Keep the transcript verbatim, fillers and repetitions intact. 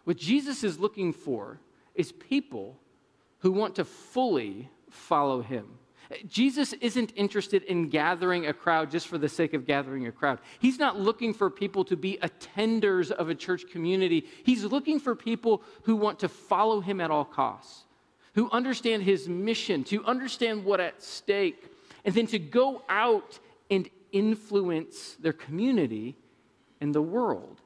What Jesus is looking for is people who want to fully follow him. Jesus isn't interested in gathering a crowd just for the sake of gathering a crowd. He's not looking for people to be attenders of a church community. He's looking for people who want to follow him at all costs, who understand his mission, to understand what's at stake, and then to go out and influence their community and the world.